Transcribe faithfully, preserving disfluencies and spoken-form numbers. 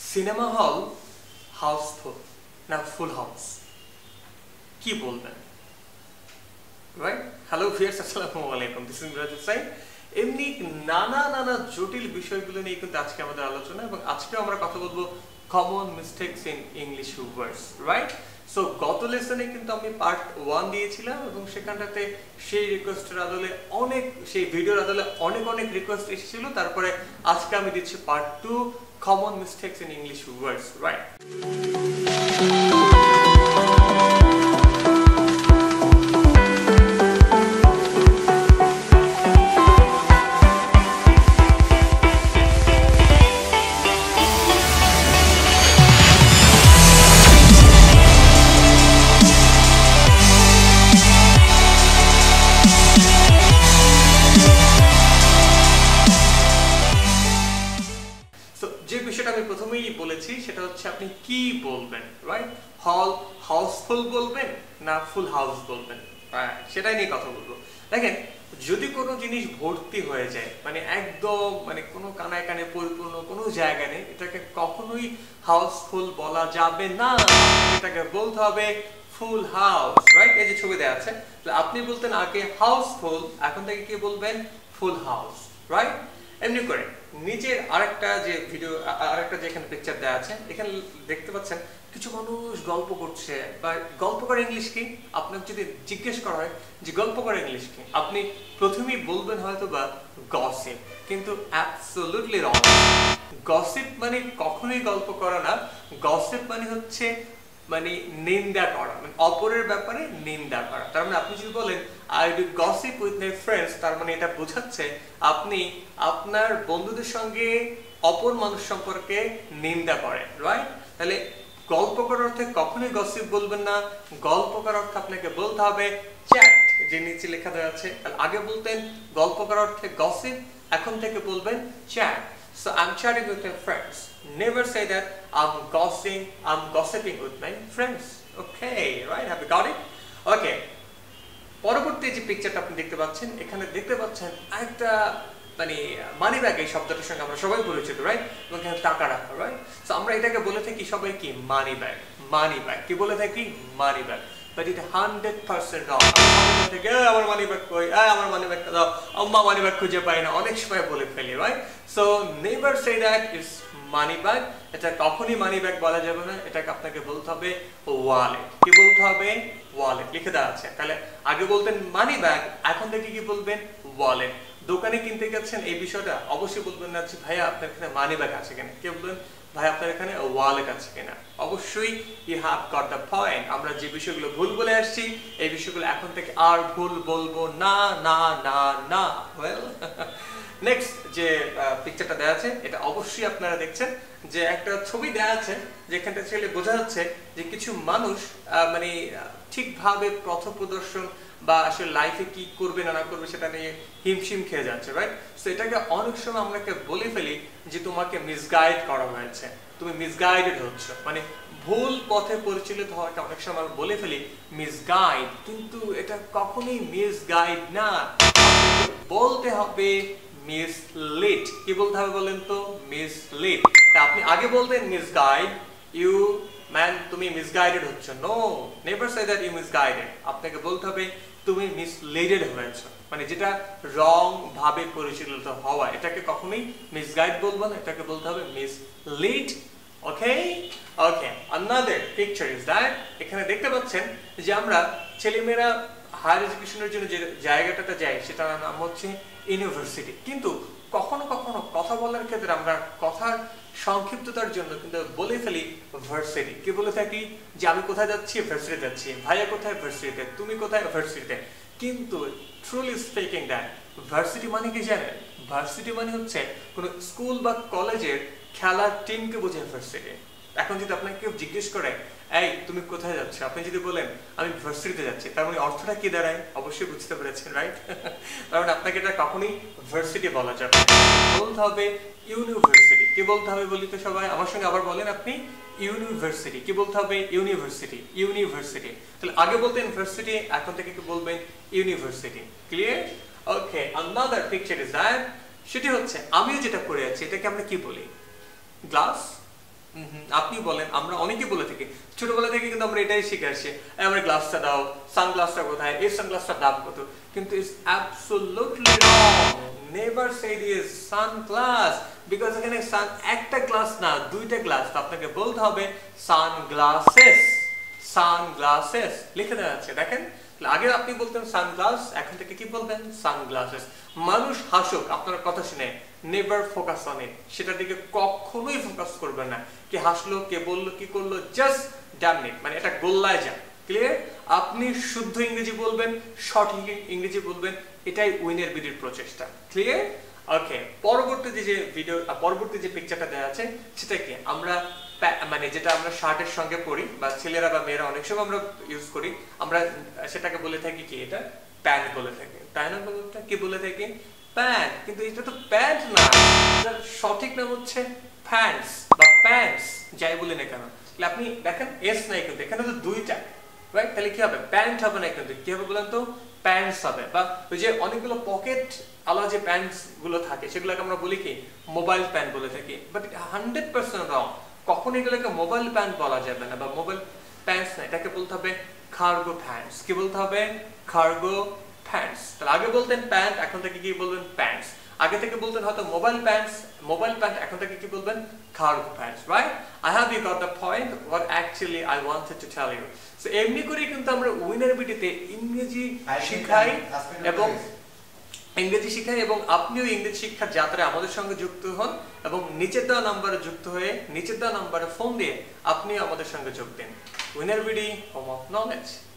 Cinema hall Housefull না full house, কি বলবেন? রাইট। হ্যালো ভিউয়ার্স, আসসালামু আলাইকুম। This is Miraj Hussain. এমনি নানা নানা জটিল বিষয়গুলো নিয়ে কিন্তু আজকে আমাদের আলোচনা, এবং আজকে আমরা কথা বলবো common mistakes in English words. Right. So গত লেসনে কিন্তু আমি পার্ট ওয়ান দিয়েছিলাম, এবং সেখানটাতে সেই রিকোয়েস্টের আদলে অনেক সেই ভিডিওর আদলে অনেক অনেক রিকোয়েস্ট এসেছিল। তারপরে আজকে আমি দিচ্ছি part two, common mistakes in English words. Right. যে বিষয়টা আমি প্রথমেই বলেছি সেটা হচ্ছে আপনি কি বলবেন। রাইট। হল হাউসফুল বলবেন না ফুল হাউস বলবেন, সেটাই নিয়ে কথা বলবো। দেখেন, যদি কোনো জিনিস ভর্তি হয়ে যায়, মানে একদম মানে কোনো কানায় কানে পরিপূর্ণ কোনো জায়গা নেই, এটাকে কখনোই হাউসফুল বলা যাবে না, এটাকে বলতে হবে ফুল হাউস। রাইট। এই যে ছবি দেওয়া আছে, আপনি বলতেন আগে হাউসফুল, এখন থেকে কি বলবেন? Full house. রাইট। এমনি করে নিচের আরেকটা যে ভিডিও আরেকটা যে এখানে পিকচার দেওয়া আছে, এখানে দেখতে পাচ্ছেন কিছু মানুষ গল্প করছে। বা গল্প করে ইংলিশ কি, আপনাকে যদি জিজ্ঞেস করা হয় যে গল্প করে ইংলিশ কি, আপনি প্রথমেই বলবেন হয়তো বা গসিপ, কিন্তু অ্যাবসলিউটলি রং। গসিপ মানে কখনোই গল্প করা না। গসিপ মানে হচ্ছে মানে নিন্দা করা, মানে অপরের ব্যাপারে নিন্দা করা। তার মানে আপনি যদি বলেন I do gossip with my friends, তার মানে এটা বোঝাচ্ছে আপনি আপনার বন্ধুদের সঙ্গে অপর মানুষ সম্পর্কে নিন্দা করেন। রাইট। তাহলে গল্প করার অর্থে কখনোই গসিপ বলবেন না। গল্প করার অর্থে আপনাকে বলতে হবে চ্যাট, যে নিচে লেখা দেওয়া আছে। আগে বলতেন গল্প করার অর্থে গসিপ, এখন থেকে বলবেন chat. So I'm chatting with my friends. Never say that I'm gossiping. I'm gossiping with my friends. Okay, right? Have you got it? Okay. পরবর্তী যে পিকচারটা আপনি দেখতে পাচ্ছেন, এখানে দেখতে পাচ্ছেন একটা মানে মানি ব্যাগ, এই শব্দটার সঙ্গে আমরা সবাই পরিচিত। রাইট। এবং এখানে টাকা রাখা। রাইট। সো আমরা এটাকে বলে থাকি সবাই কি মানি ব্যাগ। মানি ব্যাগ কি বলে থাকি? Money bag. But it hundred percent wrong. আমার মানি ব্যাগ কই, আমার মানি ব্যাগটা দাও, আম্মা মানি ব্যাগ খুঁজে পাই না, অনেক সময় বলে ফেলি। Right. So never say that is money bag. এটা কখনই মানি ব্যাগ বলা যাবে না, এটাকে আপনাকে বলতে হবে ওয়ালেট। কি বলতে হবে? ওয়ালেট। লিখে দেওয়া আছে। তাহলে আগে বলতেন মানি ব্যাগ, এখন থেকে কি বলবেন? ওয়ালেট। দোকানে কিনতে গেছেন, এই বিষয়টা অবশ্যই বলবেন না যে ভাইয়া আপনার এখানে মানি ব্যাগ আছে কিনা, কে বলবেন ভাই আপনার এখানে ওয়ালেট আছে কিনা। অবশ্যই you have got the point. আমরা যে বিষয়গুলো ভুল বলে আসছি, এই বিষয়গুলো এখন থেকে আর ভুল বলবো না না না না। ওয়েল, নেক্সট যে পিকচারটা দেওয়া আছে, এটা অবশ্যই আপনারা দেখছেন যে একটা ছবি দেওয়া আছে, যেখানটা ছেলে বোঝা যাচ্ছে যে কিছু মানুষ মানে ঠিকভাবে পথ প্রদর্শন বা আসলে লাইফে কি করবে না না করবে সেটা নিয়ে হিমশিম খেয়ে যাচ্ছে। রাইট। সো এটাকে অনেক সময় আমরা বলে ফেলি যে তোমাকে মিসগাইড করা হয়েছে, তুমি মিসগাইডেড হচ্ছ, মানে ভুল পথে পরিচালিত হওয়াকে অনেক সময় আমরা বলে ফেলি মিসগাইড, কিন্তু এটা কখনোই মিসগাইড না, বলতে হবে মিসলিড। কি বলতে হবে বলেন তো? মিসলিড। আপনি আগে বলতেন মিসগাইড, ইউ ম্যান তুমি মিসগাইডেড হচ্ছ। No, never say that you misguided. আপনাকে বলতে হবে তুমি মিসলিডেড হয়েছ, মানে যেটা রং ভাবে পরিচালিত হওয়া, এটাকে কখনোই মিসগাইড বলবো না, এটাকে বলতে হবে mislead. Okay okay another picture is that, এখানে দেখতে পাচ্ছেন যে আমরা ছেলেমেয়েরা হায়ার এডুকেশনের জন্য যে জায়গাটাতে যাই সেটার নাম হচ্ছে ইউনিভার্সিটি। কিন্তু কখনো কখনো কথা বলার ক্ষেত্রে আমরা কথার সংক্ষিপ্ততার জন্য কিন্তু বলে ফেলি ভার্সিটি। কি বলে থাকি? যে আমি কোথায় যাচ্ছি? ভার্সিটি যাচ্ছি। ভাইয়া কোথায়? ভার্সিটিতে। তুমি কোথায়? ভার্সিটিতে। কিন্তু ট্রুলি স্পিকিং দ্যাট ভার্সিটি মানে কি জানেন? ভার্সিটি মানে হচ্ছে কোনো স্কুল বা কলেজের খেলার টিমকে বোঝায় ভার্সিটি। এখন যদি আপনাকে কেউ জিজ্ঞেস করে এই তুমি কোথায় যাচ্ছ, আপনি যদি বলেন আমি ভার্সিটিতে যাচ্ছি, তার মানে অর্থটা কি দাঁড়ায়? অবশ্যই বুঝতে পেরেছেন। রাইট। কারণ আপনাকে এটা কখনোই ভার্সিটি বলা যাবে না, বলতে হবে ইউনিভার্সিটি। কি বলতে হবে বলি তো সবাই, আমার সঙ্গে আবার বলেন আপনি। ইউনিভার্সিটি। কি বলতে হবে? ইউনিভার্সিটি। ইউনিভার্সিটি। তাহলে আগে বলতেন ভার্সিটি, এখন থেকে কি বলবেন? University. Clear? Okay, another picture is that, সেটি হচ্ছে আমিও যেটা পড়ে আছি, এটাকে আমরা কি বলি? গ্লাস আপনি বলেন, আমরা অনেকেই বলে থাকি, ছোটবেলা থেকে কিন্তু আমরা এটাই শিখে আসছি, আমার গ্লাসটা দাও, সানগ্লাসটা কোথায়, এই সানগ্লাসটার দাম কত, কিন্তু it's absolutely wrong. Never say this sunglass, because এখানে সান একটা গ্লাস না, দুইটা গ্লাস, তো আপনাকে বলতে হবে সানগ্লাসেস, সানগ্লাসেস লিখে দেওয়া আছে দেখেন। আগে আপনি বলতেন সানগ্লাস, এখন থেকে কি বলবেন সানগ্লাসেস। মানুষ হাসুক আপনার কথা শুনে, নেভার ফোকাস অন ইট, সেটার দিকে কখনোই ফোকাস করবেন না, কে হাসলো, কে বললো, কি করলো, জাস্ট ডান ইট, মানে এটা গোল্লায় যা। ক্লিয়ার? আপনি শুদ্ধ ইংরেজি বলবেন, সঠিক ইংরেজি বলবেন, এটাই উইনের বিডির প্রচেষ্টা। ক্লিয়ার? ওকে, পরবর্তী যে ভিডিও, পরবর্তী যে পিকচারটা দেওয়া আছে সেটা কি, আমরা মানে যেটা আমরা শার্টের সঙ্গে পরি, বা ছেলেরা বা মেয়েরা অনেক সময় আমরা ইউজ করি, আমরা সেটাকে বলে থাকি কি, এটা প্যান্ট বলে থাকি, তাই না? বলতে কি বলে থাকি? প্যান্ট। কিন্তু এটা তো প্যান্ট না, এটার সঠিক নাম হচ্ছে প্যান্টস বা প্যান্টস, যাই বলি না কেন। আপনি দেখেন এস নাই কিন্তু, এখানে তো দুইটা, রাইট? তাহলে কি হবে? প্যান্ট হবে না, কিন্তু কি হবে বলেন তো? প্যান্টস হবে। বা ওই যে অনেকগুলো পকেট আলা যে প্যান্টস গুলো থাকে, সেগুলোকে আমরা বলি কি মোবাইল প্যান্ট বলে থাকি, বাট হান্ড্রেড পার্সেন্ট রং। কখন এগুলোকে মোবাইল প্যান্ট বলা যাবে না, বা মোবাইল প্যান্টস না, এটাকে বলতে হবে কার্গো প্যান্টস। কি বলতে হবে? Cargo pants. তাহলে আগে বলতেন প্যান্ট, এখন থেকে কি বলবেন? প্যান্টস। আগে থেকে বলতেন হয়তো মোবাইল প্যান্টস, মোবাইল প্যান্ট, এখন থেকে কি বলবেন? Cargo pants, right? I hope you got the point what actually I wanted to tell you. So এমনি করে কিন্তু আমরা উইনার ভিডিওতে ইংরেজি শেখাই এবং ইংরেজি শিখাই এবং আপনিও ইংরেজি শিক্ষার যাত্রায় আমাদের সঙ্গে যুক্ত হন, এবং নিচের দেওয়া নাম্বারে যুক্ত হয়ে নিচের দেওয়া নাম্বারে ফোন দিয়ে আপনিও আমাদের সঙ্গে যোগ দিন। Winner VD, home of knowledge.